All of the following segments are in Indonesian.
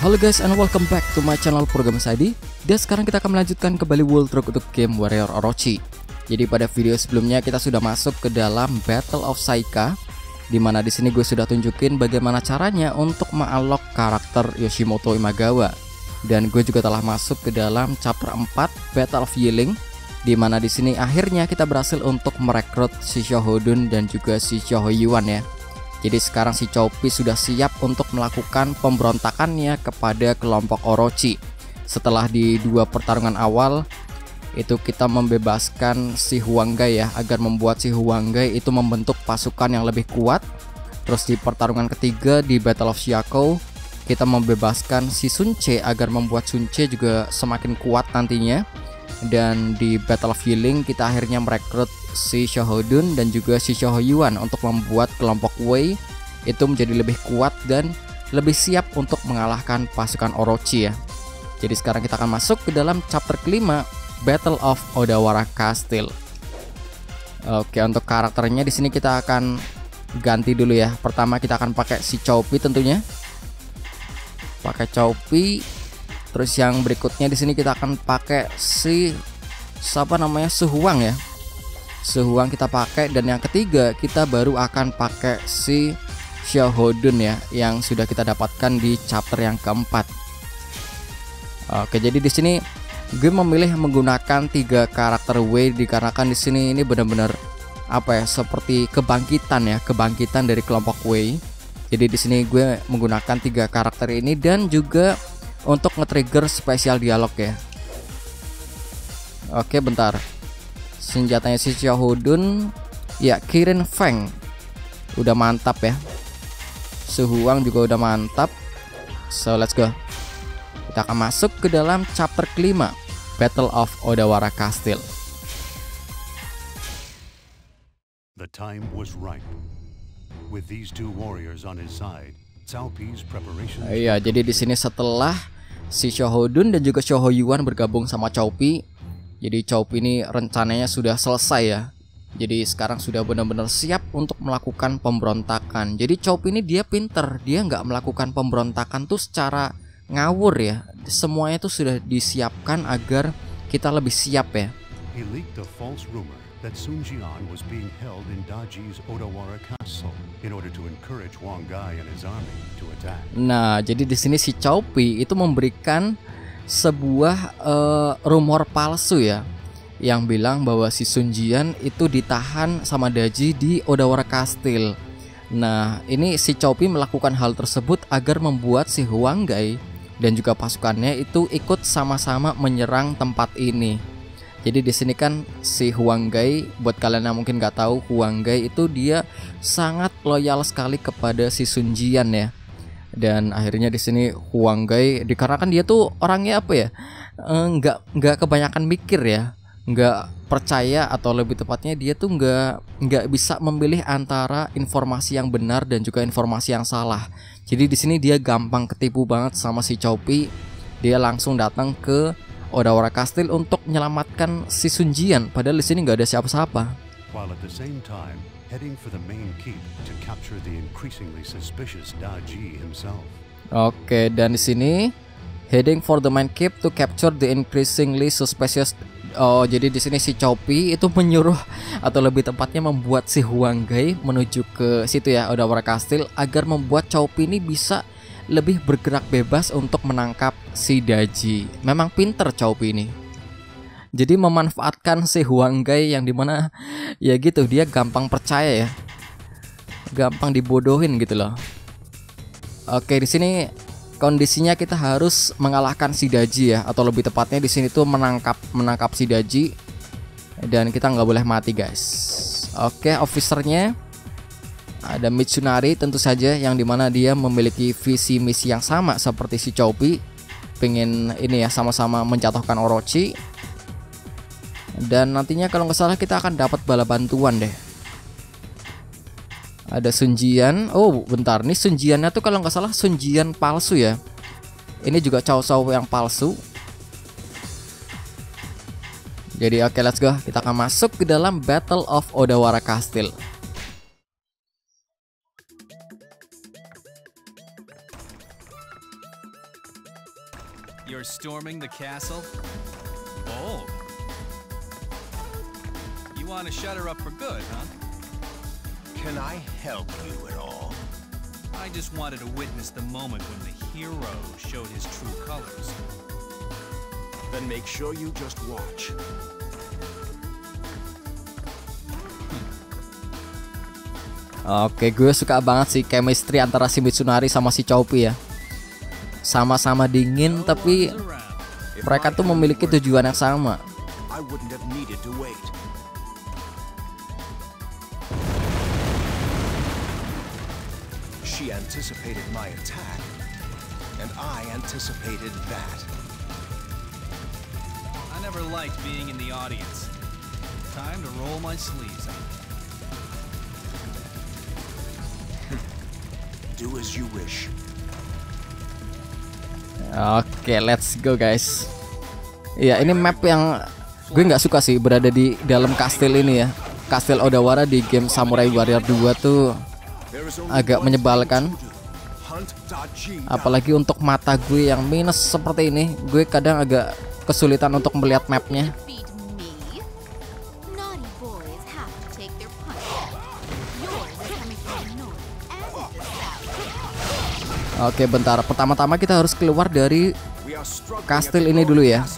Halo guys, and welcome back to my channel Programmers ID. Dan sekarang kita akan melanjutkan kembali World Rock untuk game Warrior Orochi. Jadi pada video sebelumnya kita sudah masuk ke dalam Battle of Saika, dimana di sini gue sudah tunjukin bagaimana caranya untuk mengunlock karakter Yoshimoto Imagawa. Dan gue juga telah masuk ke dalam chapter 4 Battle of Yiling, dimana di sini akhirnya kita berhasil untuk merekrut si Shohodun dan juga si Shohoyuan ya. Jadi sekarang si Choupy sudah siap untuk melakukan pemberontakannya kepada kelompok Orochi. Setelah di dua pertarungan awal itu kita membebaskan si Huanggai ya, agar membuat si Huanggai itu membentuk pasukan yang lebih kuat. Terus di pertarungan ketiga di Battle of Xiakou kita membebaskan si Sun Ce agar membuat Sun Ce juga semakin kuat nantinya. Dan di Battle of Yiling kita akhirnya merekrut si Shohodun dan juga si Shohoyuan untuk membuat kelompok Wei itu menjadi lebih kuat dan lebih siap untuk mengalahkan pasukan Orochi ya. Jadi sekarang kita akan masuk ke dalam chapter kelima, Battle of Odawara Castle. Oke, untuk karakternya di sini kita akan ganti dulu ya. Pertama kita akan pakai si Choupy tentunya. Pakai Choupy. Terus yang berikutnya di sini kita akan pakai si Suhuang ya. Suhuang kita pakai, dan yang ketiga kita baru akan pakai si Shohodun ya, yang sudah kita dapatkan di chapter yang keempat. Oke, jadi di sini gue memilih menggunakan 3 karakter Wei dikarenakan di sini ini benar-benar apa ya, seperti kebangkitan ya, kebangkitan dari kelompok Wei. Jadi di sini gue menggunakan 3 karakter ini dan juga untuk nge-trigger spesial dialog ya. Oke, bentar. Senjatanya si Shohodun ya, Kirin Feng udah mantap ya. Suhuang juga udah mantap. So let's go. Kita akan masuk ke dalam chapter kelima, Battle of Odawara Castle. The time was right. With these two warriors on his side, Choupy's preparations. Iya, jadi di sini setelah si Shohodun dan juga Shohoyuan bergabung sama Choupy, jadi Choupy ini rencananya sudah selesai ya. Jadi sekarang sudah benar-benar siap untuk melakukan pemberontakan. Jadi Choupy ini dia pinter, dia nggak melakukan pemberontakan tuh secara ngawur ya. Semuanya tuh sudah disiapkan agar kita lebih siap ya. He leaked a false rumor that Sun Jian was being held in Daji's Odawara Castle in order to encourage Wang Gai and his army to attack. Nah, jadi di sini si Choupy itu memberikan sebuah rumor palsu ya, yang bilang bahwa si Sun Jian itu ditahan sama Daji di Odawara Castle. Nah, ini si Choupy melakukan hal tersebut agar membuat si Huanggai dan juga pasukannya itu ikut sama-sama menyerang tempat ini. Jadi di sini kan si Huanggai, buat kalian yang mungkin nggak tahu, Huanggai itu dia sangat loyal sekali kepada si Sun Jian ya. Dan akhirnya di sini Huanggai, dikarenakan dia tuh orangnya apa ya, nggak kebanyakan mikir ya, nggak percaya, atau lebih tepatnya dia tuh nggak bisa memilih antara informasi yang benar dan juga informasi yang salah. Jadi di sini dia gampang ketipu banget sama si Choupy. Dia langsung datang ke Odawara Castle untuk menyelamatkan si Sun Jian, padahal di sini nggak ada siapa-siapa. While at the same time heading for the main keep to capture the increasingly suspicious Daji himself. Oke, dan di sini heading for the main keep to capture the increasingly suspicious. Oh, jadi di sini si Choupy itu menyuruh, atau lebih tepatnya membuat si Huanggai menuju ke situ ya, Odawara Castle, agar membuat Choupy ini bisa lebih bergerak bebas untuk menangkap si Daji. Memang pinter Choupy ini. Jadi memanfaatkan si Huanggai yang dimana ya gitu, dia gampang percaya ya, gampang dibodohin gitu loh. Oke, di sini kondisinya kita harus mengalahkan si Daji ya, atau lebih tepatnya di sini tuh menangkap si Daji, dan kita nggak boleh mati guys. Oke, officernya ada Mitsunari tentu saja, yang dimana dia memiliki visi misi yang sama seperti si Choupy, pengen ini ya, sama-sama menjatuhkan Orochi. Dan nantinya kalau nggak salah kita akan dapat bala bantuan deh. Ada Sun Jian. Oh bentar, nih Sun Jiannya tuh kalau nggak salah Sun Jian palsu ya. Ini juga Cao Cao yang palsu. Jadi oke, let's go. Kita akan masuk ke dalam Battle of Odawara Castle. storming the castle? Oh. You want to shut her up for good, huh? Can I help you at all? I just wanted to witness the moment when the hero showed his true colors. Then make sure you just watch. Oke, gue suka banget sih chemistry antara si Mitsunari sama si Choupi ya. Sama-sama dingin tapi mereka tuh memiliki tujuan yang sama. I wouldn't have needed to wait. She anticipated my attack, and I anticipated that. I never liked being in the audience. Time to roll my sleeves up. Do as you wish. Oke, let's go guys. Iya, ini map yang gue nggak suka sih berada di dalam kastil ini ya. Kastil Odawara di game Samurai Warrior 2 tuh agak menyebalkan. Apalagi untuk mata gue yang minus seperti ini, gue kadang agak kesulitan untuk melihat mapnya. Oke, bentar. Pertama-tama kita harus keluar dari kastil ini dulu ya.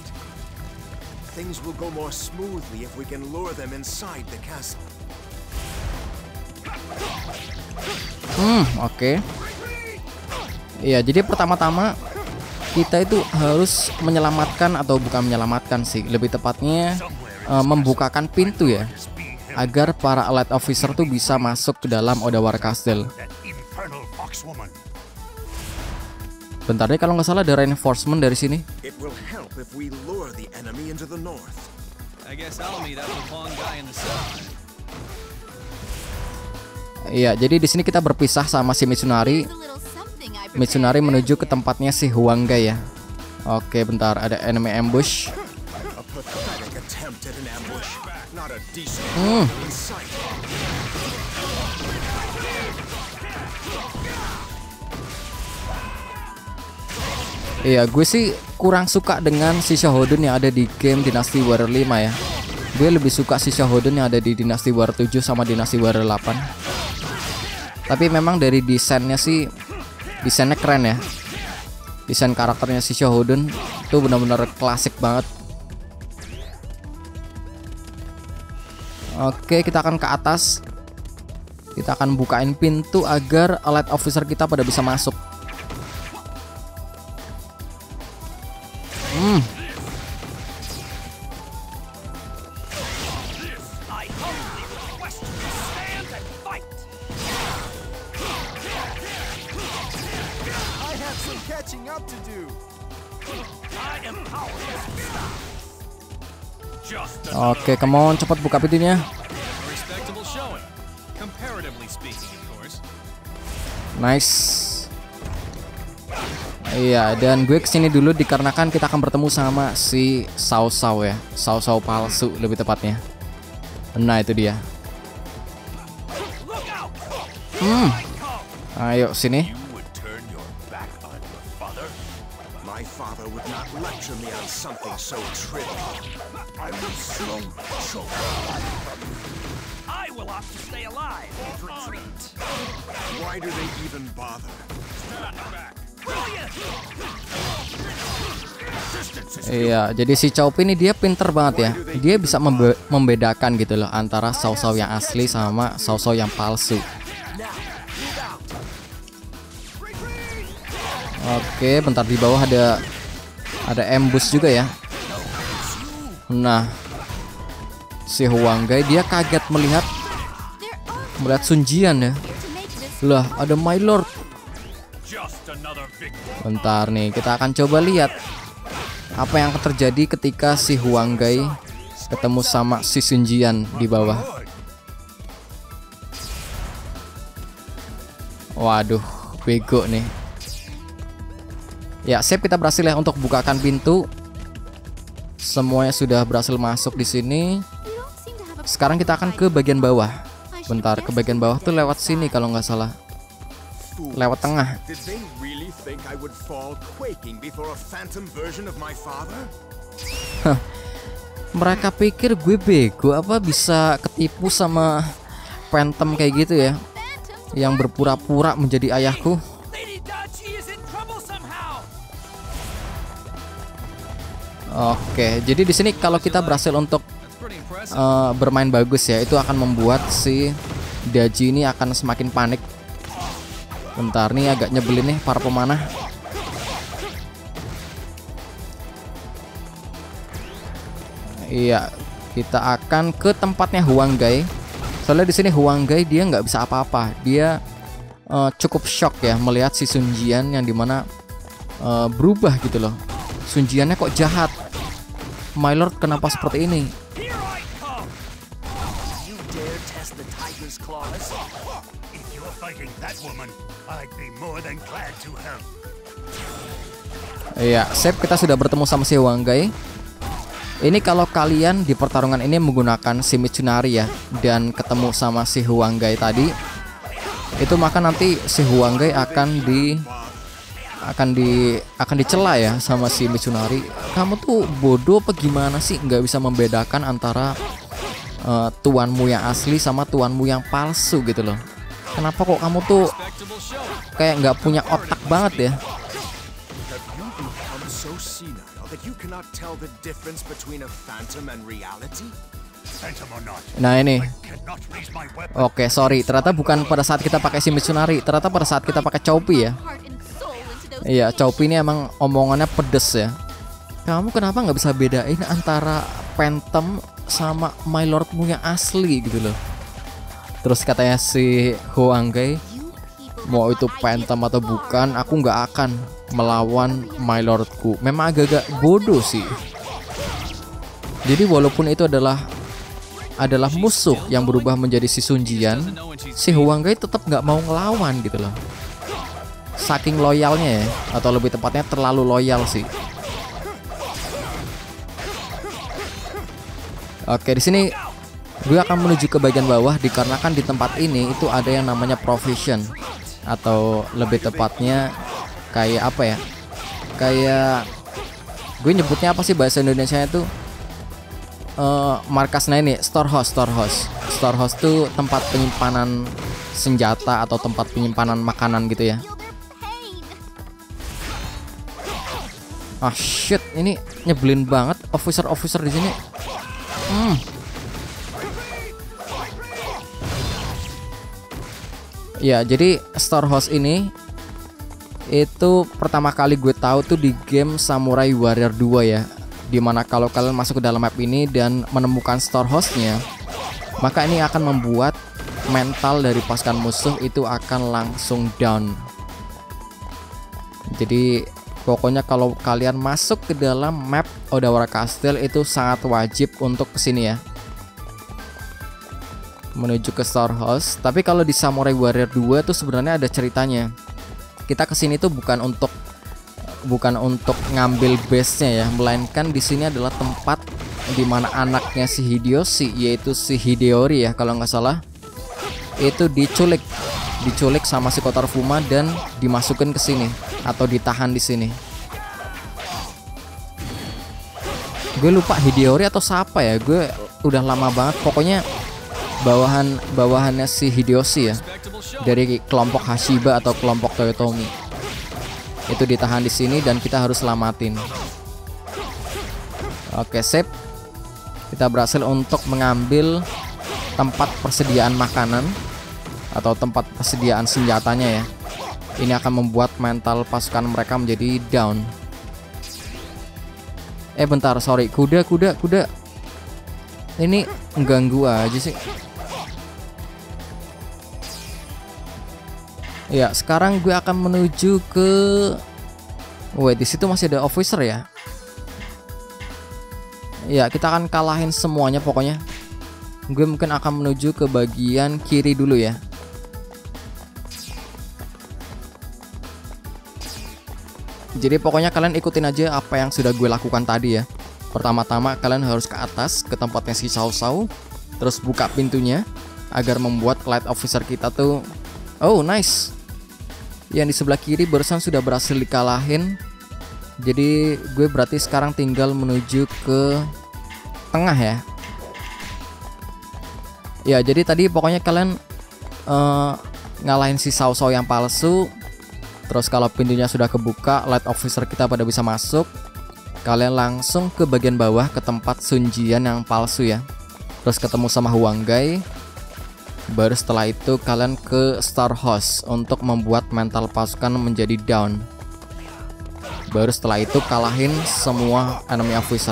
Oke. Iya, jadi pertama-tama kita itu harus menyelamatkan, atau bukan menyelamatkan sih, lebih tepatnya membukakan pintu ya, agar para elite officer tuh bisa masuk ke dalam Odawara Castle. Bentar deh, kalau nggak salah ada reinforcement dari sini. Iya, jadi di sini kita berpisah sama si Mitsunari. Mitsunari menuju ke tempatnya si Huangga ya. Oke, bentar, ada enemy ambush. Iya, gue sih kurang suka dengan si Shohoden yang ada di game Dynasty Warrior 5 ya. Gue lebih suka si Shohoden yang ada di Dynasty Warrior 7 sama Dynasty Warrior 8. Tapi memang dari desainnya sih, desainnya keren ya. Desain karakternya si Shohoden itu benar-benar klasik banget. Oke, kita akan ke atas. Kita akan bukain pintu agar elite officer kita pada bisa masuk. Oke, come on, cepat buka pintunya. Nice. Iya, dan gue kesini dulu dikarenakan kita akan bertemu sama si Cao Cao ya, Cao Cao palsu lebih tepatnya. Nah, itu dia. Ayo sini. Iya, jadi si Choupi ini dia pinter banget ya. Dia bisa membedakan gitu loh antara Cao Cao yang asli sama Cao Cao yang palsu. Oke, bentar, di bawah ada ambush juga ya. Nah, si Huangga dia kaget melihat Sun Jian ya. Lah, ada My Lord. Bentar nih, kita akan coba lihat apa yang akan terjadi ketika si Huangga ketemu sama si Sun Jian di bawah. Waduh, bego nih. Ya, sip, kita berhasil ya untuk bukakan pintu. Semuanya sudah berhasil masuk di sini. Sekarang kita akan ke bagian bawah. Bentar, ke bagian bawah tuh lewat sini kalau nggak salah. Lewat tengah. he think I would fall quaking before a phantom version of my father? Mereka pikir gue bego apa bisa ketipu sama phantom kayak gitu ya, yang berpura-pura menjadi ayahku. Lady Dachi is in trouble somehow. Oke, jadi di sini kalau kita berhasil untuk That's pretty impressive. bermain bagus ya, itu akan membuat si Daji ini akan semakin panik. Bentar nih, agak nyebelin nih para pemanah. Iya, kita akan ke tempatnya Huang Gai. Soalnya di sini Huang Gai dia nggak bisa apa-apa. Dia cukup shock ya melihat si Sun Jian yang dimana berubah gitu loh. Sun Jiannya kok jahat. My Lord kenapa seperti ini? Here I come. You dare test the tiger's claws? If you're fighting that woman, I'd be more than glad to help. Iya, sip, kita sudah bertemu sama si Huang Gai. Ini kalau kalian di pertarungan ini menggunakan si Mitsunari ya, dan ketemu sama si Huang Gai tadi, itu maka nanti si Huang Gai akan dicela ya sama si Mitsunari. Kamu tuh bodoh apa gimana sih, nggak bisa membedakan antara tuanmu yang asli sama tuanmu yang palsu gitu loh. Kenapa kok kamu tuh Respectable show. kayak nggak punya otak banget ya? Have you become so senile that you cannot tell the difference between a phantom and reality? Phantom or not, Nah ini, cannot raise my weapon. oke sorry, ternyata bukan pada saat kita pakai si Mitsunari, ternyata pada saat kita pakai Choupi ya. Iya, Choupi ini emang omongannya pedes ya. Kamu kenapa nggak bisa bedain antara Phantom sama My Lordmu yang asli gitu loh. Terus katanya si Huang Gai, mau itu Phantom atau bukan, aku nggak akan melawan My Lordku. Memang agak-agak bodoh sih. Jadi walaupun itu adalah musuh yang berubah menjadi si Sun Jian, si Huang Gai tetap nggak mau ngelawan gitu loh. Saking loyalnya ya, atau lebih tepatnya terlalu loyal sih. Oke, di sini gue akan menuju ke bagian bawah dikarenakan di tempat ini itu ada yang namanya provision, atau lebih tepatnya kayak apa ya? Kayak gue nyebutnya apa sih bahasa Indonesia itu? Markas, nah ini storehouse tuh tempat penyimpanan senjata atau tempat penyimpanan makanan gitu ya. Ah shit, ini nyebelin banget officer di sini. Ya, jadi storehouse ini itu pertama kali gue tahu tuh di game Samurai Warrior 2 ya. Dimana kalau kalian masuk ke dalam map ini dan menemukan storehouse-nya, maka ini akan membuat mental dari pasukan musuh itu akan langsung down. Jadi pokoknya kalau kalian masuk ke dalam map Odawara Castle itu sangat wajib untuk kesini ya, menuju ke storehouse. Tapi kalau di Samurai Warrior 2 tuh sebenarnya ada ceritanya. Kita kesini tuh bukan untuk ngambil base-nya ya, melainkan di sini adalah tempat di mana anaknya si Hideyoshi, yaitu si Hideyori ya kalau nggak salah, itu diculik sama si Kotaro Fuma dan dimasukin ke sini atau ditahan di sini. Gue lupa Hideyori atau siapa ya, gue udah lama banget. Pokoknya bawahannya si Hideyoshi ya, dari kelompok Hashiba atau kelompok Toyotomi. Itu ditahan di sini dan kita harus selamatin. Oke, sip. Kita berhasil untuk mengambil tempat persediaan makanan atau tempat persediaan senjatanya ya. Ini akan membuat mental pasukan mereka menjadi down. Bentar, sorry, kuda. Ini mengganggu aja sih. Ya, sekarang gue akan menuju ke... Wait, di situ masih ada officer ya. Ya, kita akan kalahin semuanya pokoknya. Gue mungkin akan menuju ke bagian kiri dulu ya. Jadi pokoknya kalian ikutin aja apa yang sudah gue lakukan tadi ya. Pertama-tama kalian harus ke atas, ke tempatnya si Cao Cao, terus buka pintunya agar membuat light officer kita tuh... Oh, nice. Yang di sebelah kiri barusan sudah berhasil dikalahin. Jadi gue berarti sekarang tinggal menuju ke tengah ya. Ya jadi tadi pokoknya kalian ngalahin si Cao Cao yang palsu. Terus kalau pintunya sudah kebuka, light officer kita pada bisa masuk. Kalian langsung ke bagian bawah ke tempat Sun Jian yang palsu ya. Terus ketemu sama Huang Gai. Baru setelah itu kalian ke Star House untuk membuat mental pasukan menjadi down. Baru setelah itu kalahin semua enemy officer.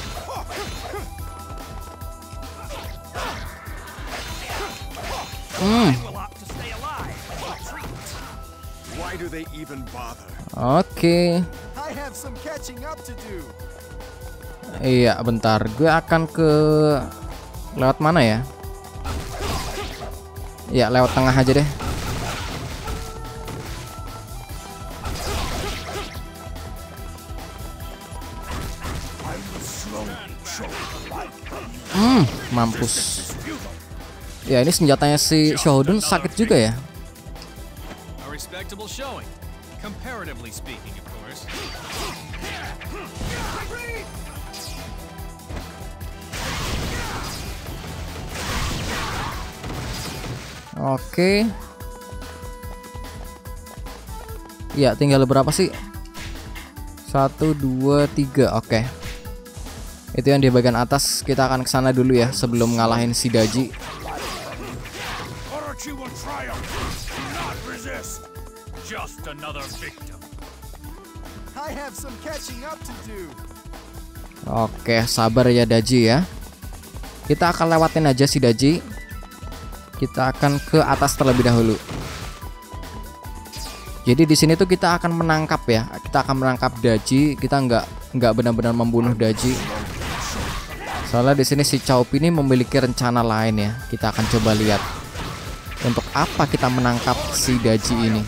Oke. Iya, bentar. Gue akan ke lewat mana ya? Ya, lewat tengah aja deh. Mampus. Ya, ini senjatanya si Shoudun sakit juga ya. A respectable showing, comparatively speaking, of course. Oke. Ya, tinggal berapa sih? 1, 2, 3. Oke. Itu yang di bagian atas. Kita akan ke sana dulu ya sebelum ngalahin si Daji. Oke, sabar ya Daji ya. Kita akan lewatin aja si Daji. Kita akan ke atas terlebih dahulu. Jadi di sini tuh kita akan menangkap ya. Kita akan menangkap Daji. Kita nggak benar-benar membunuh Daji. Soalnya di sini si Cao Pi ini memiliki rencana lain ya. Kita akan coba lihat untuk apa kita menangkap si Daji ini.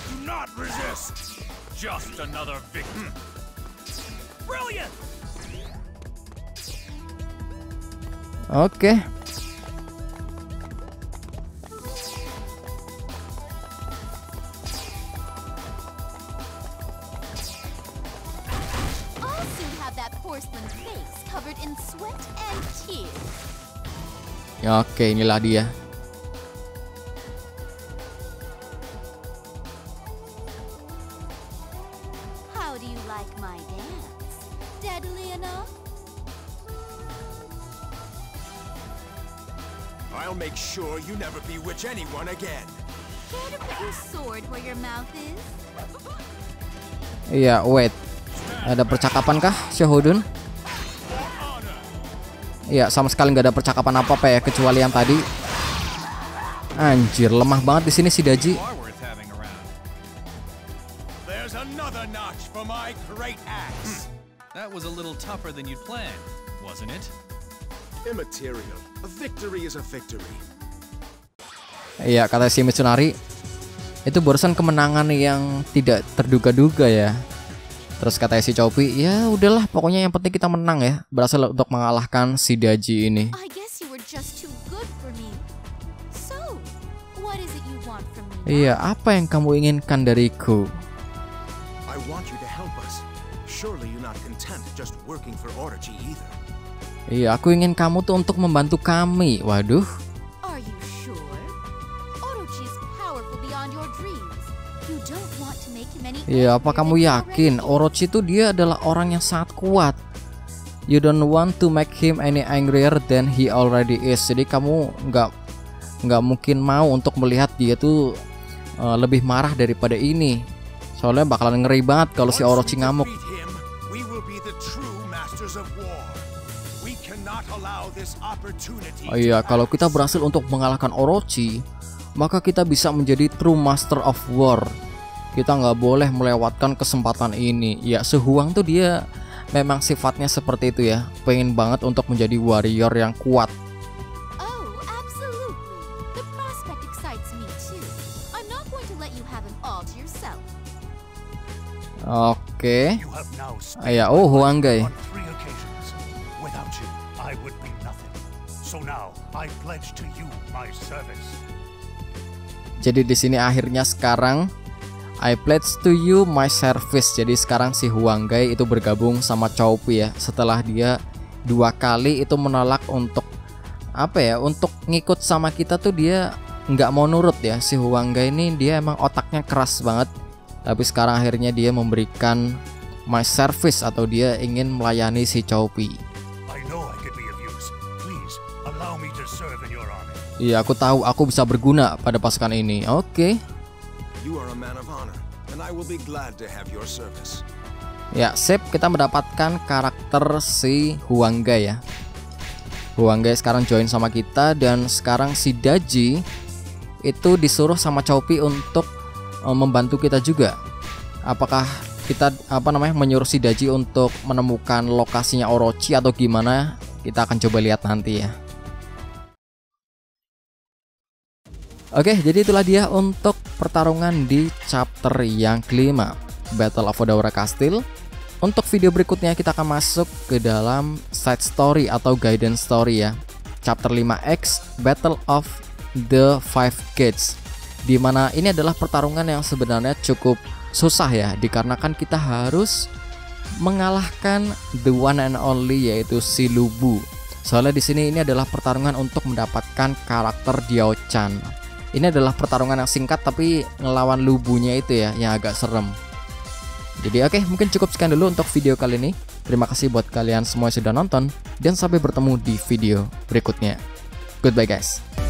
Oke. Ya, oke, inilah dia. How do you like my dance? Deadly enough? I'll make sure you never bewitch anyone again. Care to put your sword where your mouth is? Iya, wait. Ada percakapan kah, Shoudun? Iya, sama sekali nggak ada percakapan apa-apa ya kecuali yang tadi. Anjir, lemah banget di sini si Daji. That was a little tougher than you'd planned, wasn't it? Immaterial. A victory is a victory. Iya, kata si Mitsunari, itu barusan kemenangan yang tidak terduga-duga ya. Terus katanya si Cao Pi, ya udahlah, pokoknya yang penting kita menang ya, berhasil untuk mengalahkan si Daji ini. Iya, apa yang kamu inginkan dariku? Iya, aku ingin kamu tuh untuk membantu kami. Waduh. Iya, apa kamu yakin Orochi itu dia adalah orang yang sangat kuat? You don't want to make him any angrier than he already is. Jadi kamu nggak mungkin mau untuk melihat dia tuh lebih marah daripada ini. Soalnya bakalan ngeri banget kalau si Orochi ngamuk. Oh iya, kalau kita berhasil untuk mengalahkan Orochi, maka kita bisa menjadi true master of war. Kita nggak boleh melewatkan kesempatan ini. Ya, Su Huang tuh dia memang sifatnya seperti itu ya. Pengen banget untuk menjadi warrior yang kuat. Oke. Ya, oh Huang Gai. Jadi di sini akhirnya sekarang I pledge to you my service. Jadi sekarang si Huang Gai itu bergabung sama Chow Pi ya. Setelah dia 2 kali itu menolak untuk apa ya, untuk ngikut sama kita tuh dia nggak mau nurut ya. Si Huang Gai ini dia emang otaknya keras banget. Tapi sekarang akhirnya dia memberikan my service atau dia ingin melayani si Chow Pi. Iya, aku tahu aku bisa berguna pada pasukan ini. Oke. You are a man of honor, and I will be glad to have your service. Ya, sip, kita mendapatkan karakter si Huang Gai ya. Huang Gai sekarang join sama kita dan sekarang si Daji itu disuruh sama Chow Pi untuk membantu kita juga. Apakah kita menyuruh si Daji untuk menemukan lokasinya Orochi atau gimana? Kita akan coba lihat nanti ya. Oke, jadi itulah dia untuk pertarungan di chapter yang kelima, Battle of Odawara Castle. Untuk video berikutnya kita akan masuk ke dalam side story atau guidance story ya, chapter 5X, Battle of the Five Gates. Dimana ini adalah pertarungan yang sebenarnya cukup susah ya, dikarenakan kita harus mengalahkan the one and only, yaitu si Lu Bu. Soalnya di sini ini adalah pertarungan untuk mendapatkan karakter Diao Chan. Ini adalah pertarungan yang singkat tapi ngelawan Lu Bu-nya itu ya yang agak serem. Jadi oke, mungkin cukup sekian dulu untuk video kali ini. Terima kasih buat kalian semua yang sudah nonton dan sampai bertemu di video berikutnya. Goodbye guys.